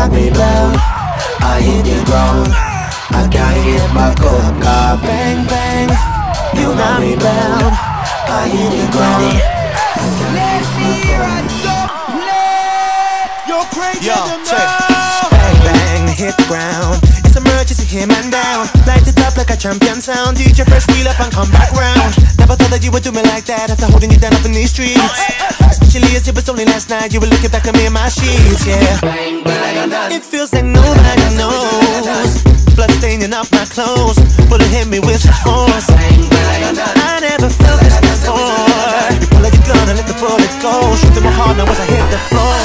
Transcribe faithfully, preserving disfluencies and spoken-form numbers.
knock me down, I hit the ground. I can't get back up, car bang bang. You knock me down, I hit the ground. Let me hear a double play. You're crazy. Yo, check. Bang bang, hit the ground. It's emergency, hit man down. Light it up like a champion sound. D J fresh wheel up and come back round. Never thought that you would do me like that after holding you down up in these streets. Especially as it was only last night you were looking back at me in my sheets, yeah. Bang bang, it feels like nobody knows. Blood staining up my clothes, bullet hit me with such force. I never felt this before. You pull like a gun and let the bullet go. Shoot through my heart now as I hit the floor.